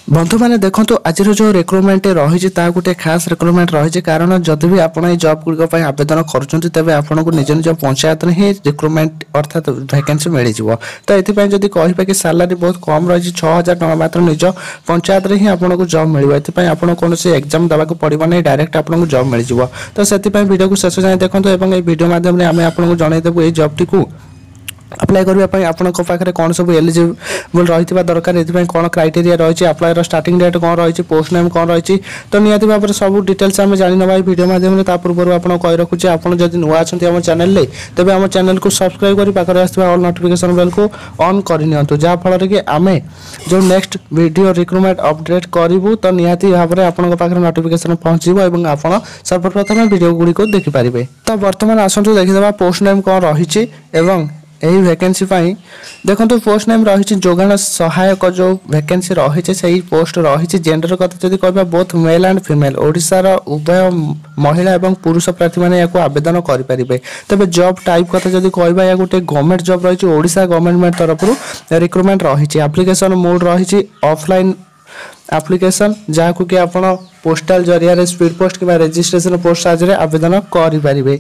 बंधु मैंने देखो आज जो रिक्रुटमेंट रही गोटे खास रिक्रुटमेंट रही कारण जदि भी आप जॉब गुड़िक आवेदन कर आपको निज निज पंचायत ही रिक्रुटमेंट अर्थात वैकेंसी मिल जाव। तो ये जब कह कि सालारी बहुत कम रही 6000 टका मात्र निज पंचायत ही आपको जॉब मिले ये आपको कौन एग्जाम देवाक पड़ो नहीं डायरेक्ट आपको जॉब मिल जाव। तो से वीडियो को शेष जाए देखो और वीडियो माध्यम आम आपको जनईदेवु ये जॉब टी अप्लाई करने आपरे कौन सब एलिजिबल रही दरकार ये कौन क्राइटेरिया रही अप्लाई स्टार्टिंग डेट कौन रही पोस्ट नेम कौन रही तो निहती भाव में सब डिटेल्स आम जाना वीडियो माध्यम पूर्व आपको कही रखुचे आपड़ जब नुआ अच्छा आम चैनल तेज आम चैनल को सब्सक्राइब कर पाखे आसवा ऑल नोटिफिकेशन बेल को ऑन करनी जहाँफल कि आम जो नेक्स्ट वीडियो रिक्रुटमेंट अपडेट करूँ तो निहती भाव में आपंक पाखे नोटिफिकेशन पहुँचो और आप सर्वप्रथम वीडियो गुड़िक देखिपारे। तो बर्तमान आसतु देखीदे पोस्ट नेम कौन रही यही वैकेंसी देखो पोस्ट नेम रही जोगाण सहायक जो वैकेंसी रही से पोस्ट रही जेंडर कथा जब कह बोथ मेल एंड फीमेल ओडिशार उभय महिला और पुरुष प्रार्थी मैंने आवेदन करेंगे। तेज जॉब टाइप कथा जब कह या गोटे गवर्नमेंट जॉब रही ओडिशा गवर्नमेंट तरफ रिक्रुटमेंट रही एप्लिकेशन मोड रही ऑफलाइन एप्लिकेशन जहाँ कि आप पोस्टाल जरिया स्पीड पोस्ट कि रजिस्ट्रेशन पोस्ट साहाय्य आवेदन करेंगे।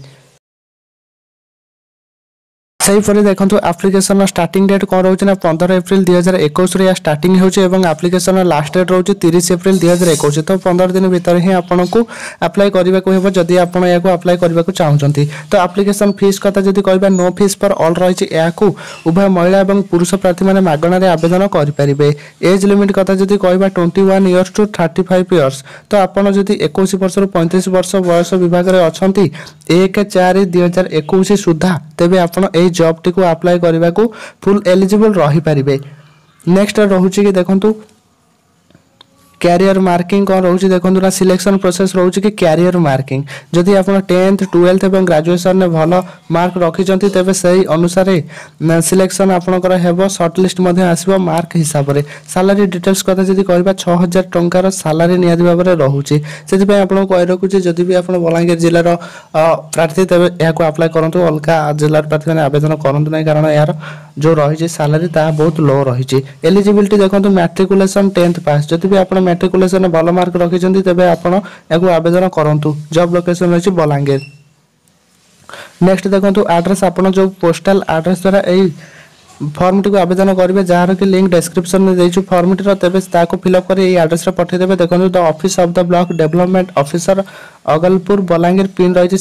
सहीपरि देखो एप्लिकेशन स्टार्टिंग डेट कौन रोचे ना 15 एप्रिल 2021 स्टार्टिंग होचे एप्लिकेशन लास्ट डेट रोचे 30 एप्रिल 2021। तो 15 दिन भीतर ही आपको अप्लाई करने को हेबो जदि आपण या अप्लाई करने को चाहते। तो एप्लिकेशन फीस कथा जब कह नो फीस पर ऑल रही उभय महिला और पुरुष प्रार्थी मैंने मागणार आवेदन करेंगे। एज लिमिट कथा जब कह 21 इयर्स टू 35 इयर्स तो आपड़ जब 21 वर्ष 35 वर्ष बयस विभाग में अच्छा 1/4/2021 सुधा तेज आप जॉब टी को अप्लाई करने को फुल एलिजिबल रही पारे। नेक्स्ट रोचे कि देखो कैरियर मार्किंग कौन रोचे देखो ना सिलेक्शन प्रोसेस रोचे कि कैरियर मार्किंग जदि आप 10th 12th और ग्रेजुएशन में भल मार्क रखी तेज से अनुसार सिलेक्शन आपंकर हेब सर्ट लिस्ट आसो मार्क हिसाब से। सालारी डिटेल्स कथा जब कह 6000 टंकार सालारी निहती भाव में रोचे से आपको कही रखुचे जदि भी आप बलांगीर जिलार प्रार्थी तेज यहाँ अप्लाई करूँ अलग जिलार प्रार्थी मैंने आवेदन करूँ ना कारण यार जो रही सालारी बहुत लो रही। एलिजिबिलिटी देखो मैट्रिकुलेसन 10th पास जदि भी आप मैट्रिकुलेसन भल मार्क रखिंट तेज आपड़ या आवेदन करूँ। जॉब लोकेशन रही बलांगीर। नेक्स्ट देखो एड्रेस आप जो पोस्टाल एड्रेस द्वारा यही फर्म टी आवेदन करेंगे जार कि लिंक डिस्क्रिप्शन में देचु फर्म टी तेज फिलअप कर एड्रेस पठेदेवे। देखो the office of the block development officer Agalpur Balangir pin रही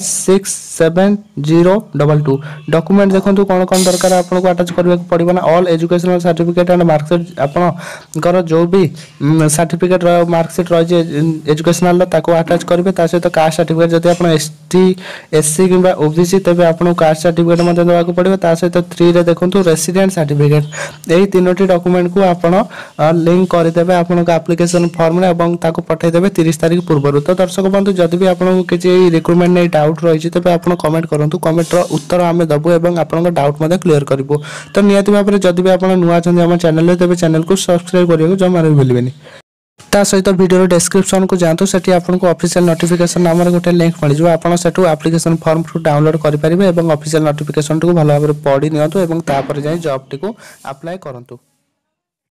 767022। डॉक्यूमेंट देखो कौन कौन दरकार आपको अटैच करने पड़ो ना all educational certificate and marksheet आपंकर जो भी सर्टिफिकेट मार्कशीट रही एजुकेशनल अटैच करेंगे सहित कास्ट सर्टिफिकेट जब आप ST SC कि OBC तेज आपको कास्ट सर्टिफिकेट देवाक पड़ो सहित 3 रे देखो रेसिडेंट सर्टिफिकेट यही 3टी डॉक्यूमेंट को आप लिंक करदेवे आपन एप्लिकेशन फॉर्म में पठेदेवे 30 तारीख पूर्व। तो दर्शक बंधु जदि भी आपको किसी रिक्रुटमेंट नहीं डाउट रही तेज आप कमेंट करूँ कमेंट उत्तर आम देवु और आपंक डाउट क्लीयर करूँ। तो निहती भाव में जदि भी आप नुआ आम चैनल तेज चैनल को सब्सक्राइब करने जमा भी भूलें। ता सहित वीडियो डिस्क्रिप्शन को जातु से आपको ऑफिशियल नोटिफिकेशन नाम गोटे लिंक मिल जाए आप एप्लिकेशन फॉर्म डाउनलोड करेंगे और ऑफिशियल नोटिफिकेशन को भल भाव में पढ़ी नियंतु और जॉब टी को अप्लाई करूँ।